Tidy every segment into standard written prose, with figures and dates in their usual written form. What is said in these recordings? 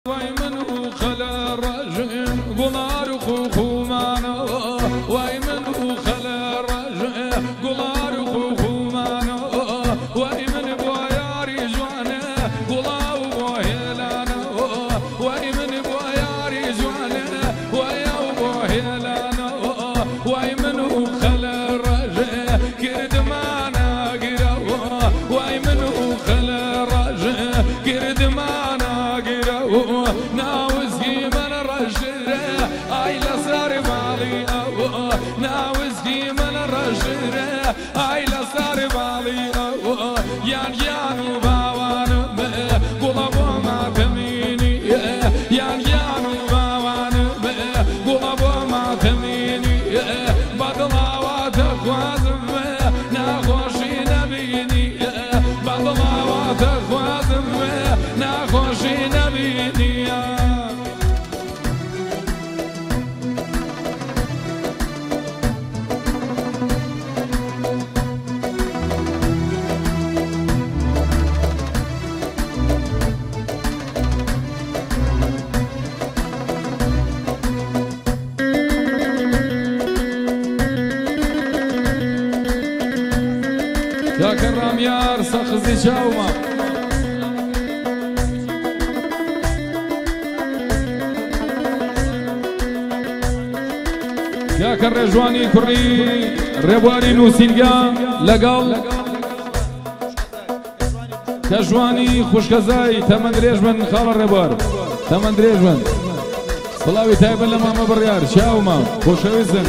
ويمن خلا رجع قلار خوخومانا ويمن خلا رجع قلار خوخومانا ويمن بوياري جوانا قلاو بوهيلانا ويمن بوياري جوانا وياو بوهيلانا ويمن خلا رجع كردمانا قراو ويمن خلا رجع كردمانا ناوزقي من رجره اي لصار بالي ناوزقي من رجره اي لصار بالي يان يانو باوان قلبو ما تميني يان يانو باوان قلبو ما تميني بدلاوات خوازم ناخوشي نبيني بدلاوات خوازم ناخوشي نبيني يا كرام يار سخزي شاوما يا كرجواني كري ربواري نوسينجا لقال كجواني خوشكزاي تمن ريجمن خال الربوار تمن ريجمن صلاوي تايبن لما مبريار شاوما خوشويزن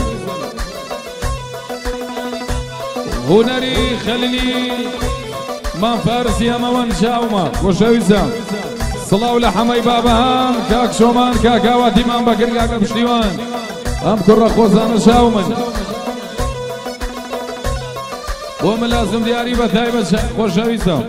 هنري خليني ما فارسي اما وان شاوما خوشويزن صلاو لحمي بابهان كاك شومان كاكاواتي مان بكر كاك بشتيوان ام كرة خوزان شاومن وملازم دياري بثايبة خوشويزن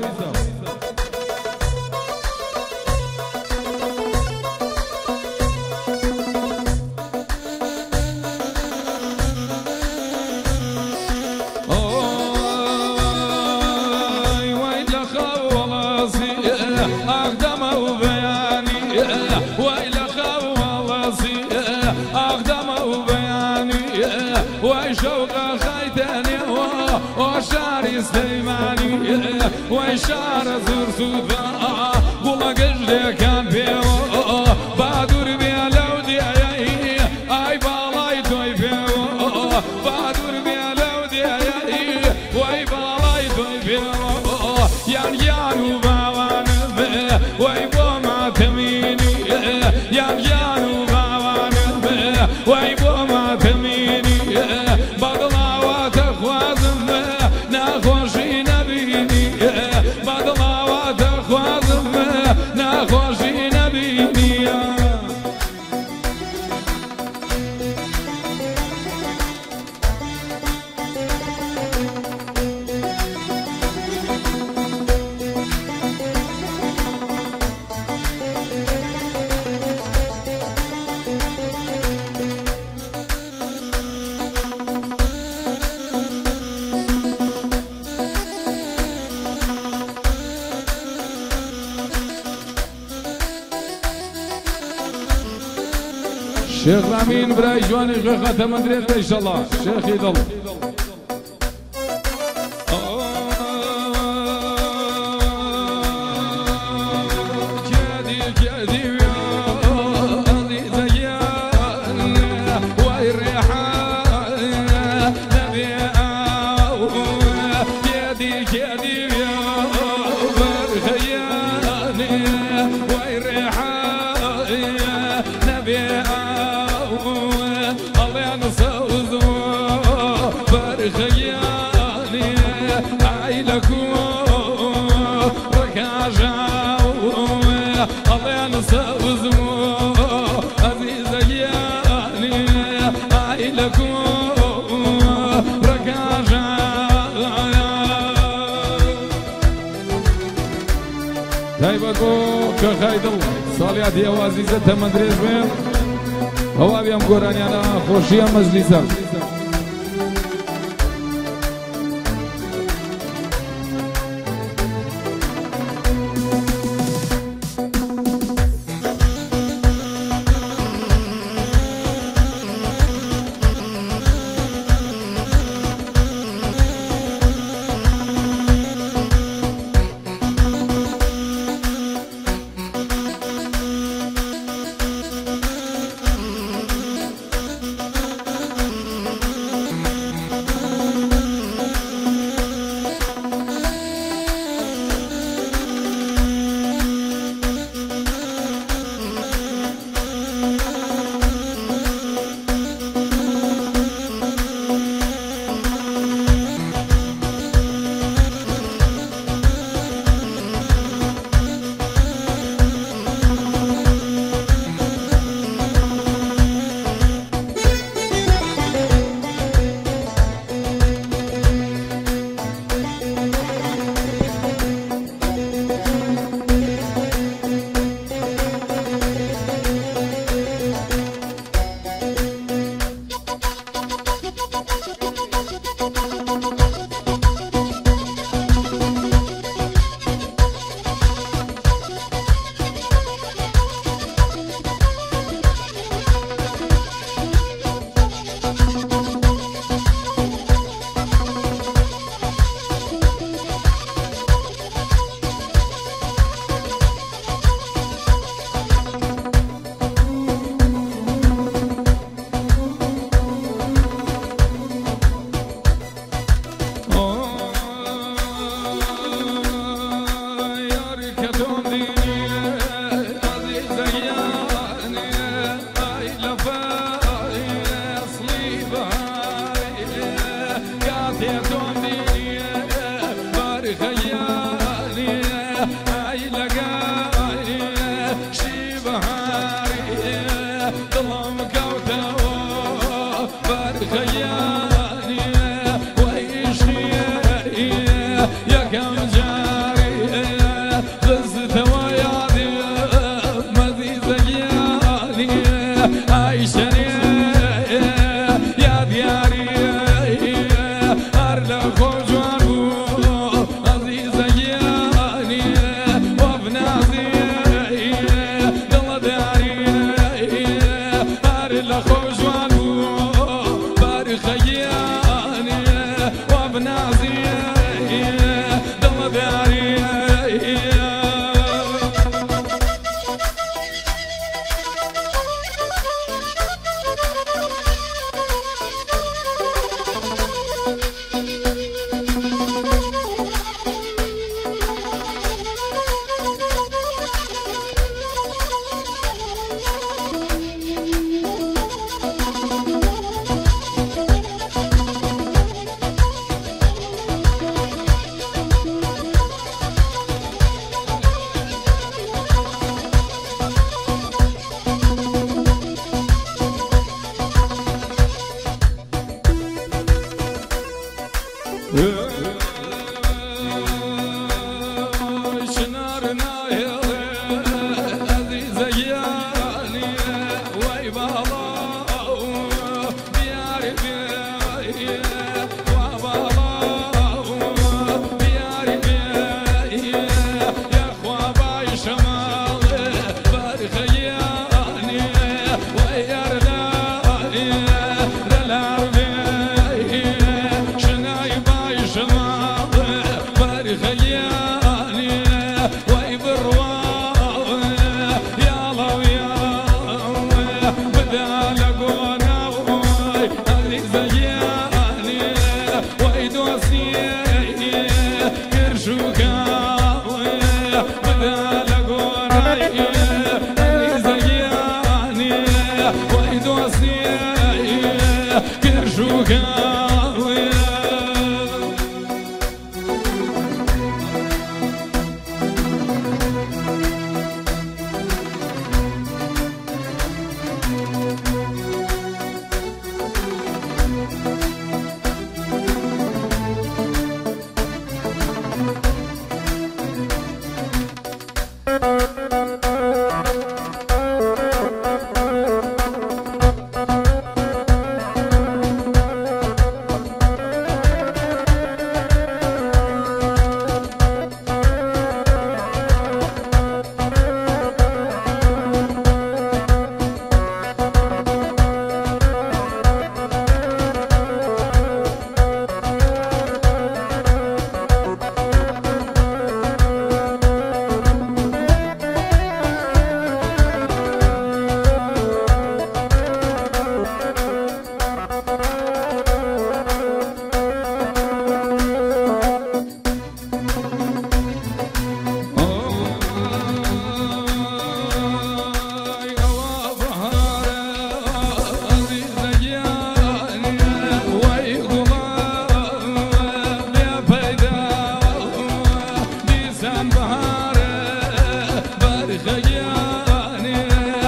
وشوق خيتاني وشاري سليماني وشار زور سودا قول قجلي كان بيو بادور بيلو دياي اي بالاي توي بيو بادور بيلو دياي واي بالاي توي بيو يان يانو باوان واي بوما تميني يان يانو باوان واي بوما تميني بدلاوات خوازم ناخوشي نبيني بدلاوات خوازم ناخوشي نبيني شيخ رامين براي جواني شيخ ختم دريت ان شاء الله شيخ يضل كخايدل صالياتي اوازيزة تمندريز بهم هوابي ام قرانيانا خوشي ام مجلسة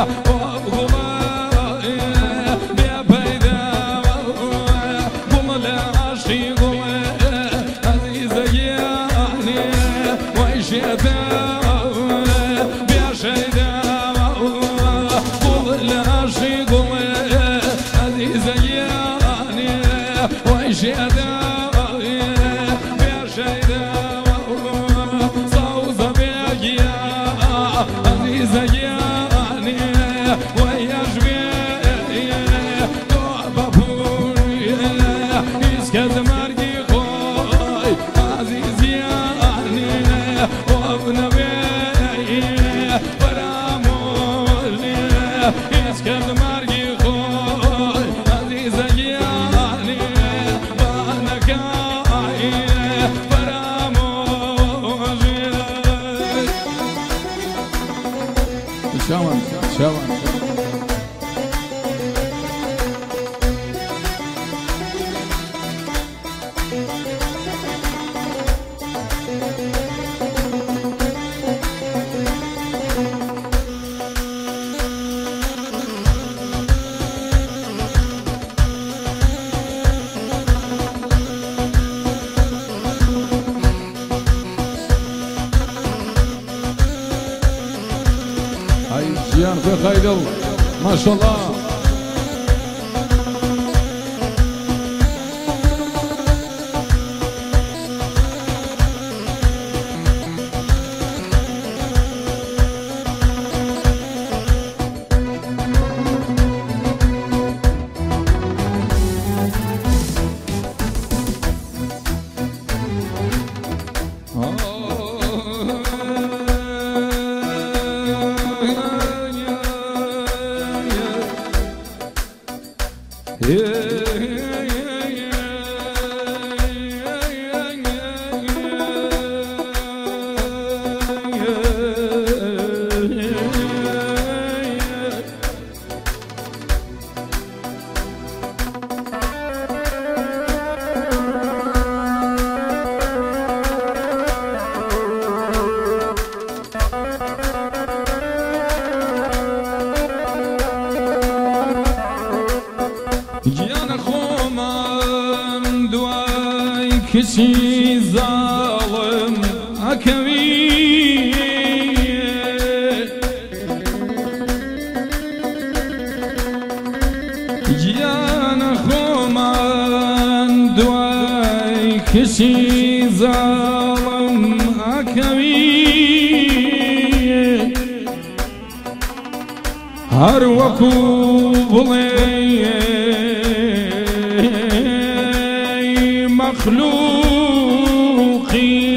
جيان في خيدل ما شاء الله. کسی ظالم اکوی جیان خومن دوای کسی ظالم اکوی هر وکو بڵێ مخلوقی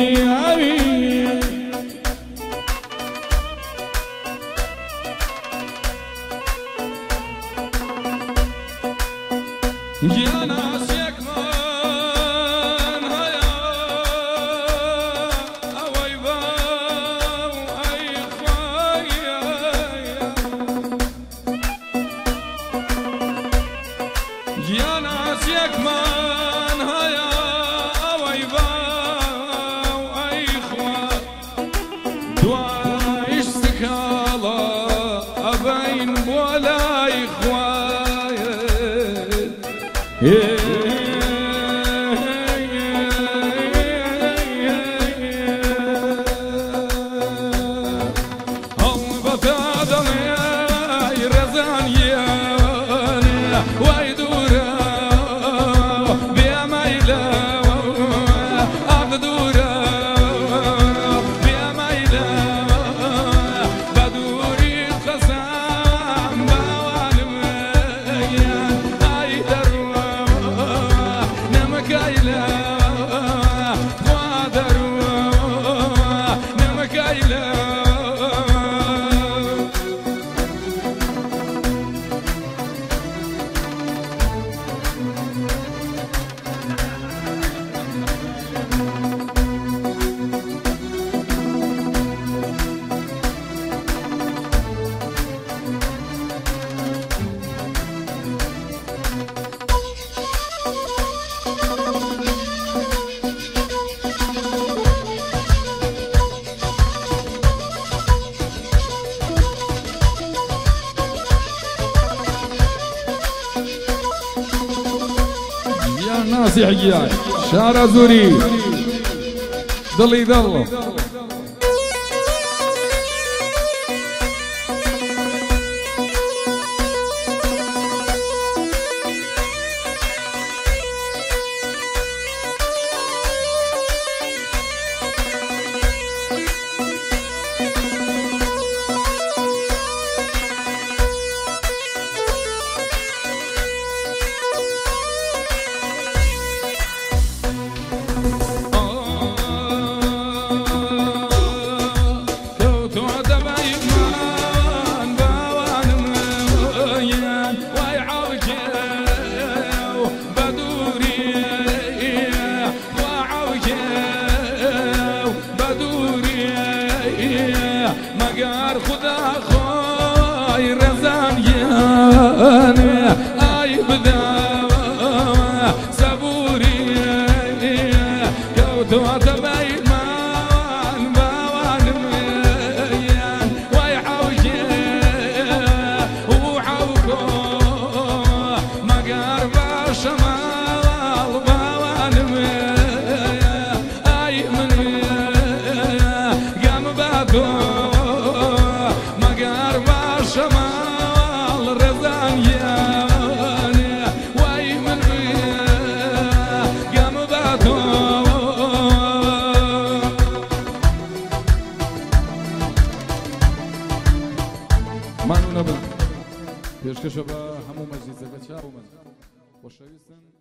ناسی حگیای شارە زوری دڵی دڵ مقار خدا خوي رزان ياني اي بدا صبوري كوتو تبي مان باوان ميان ويعوجي وعوكو مقار باشمال باوان ميان اي من قام بادو شمال رزان ياني واي من قام باتو مانو نبل پیشکش با همو مجلس گچا و من خوشویستن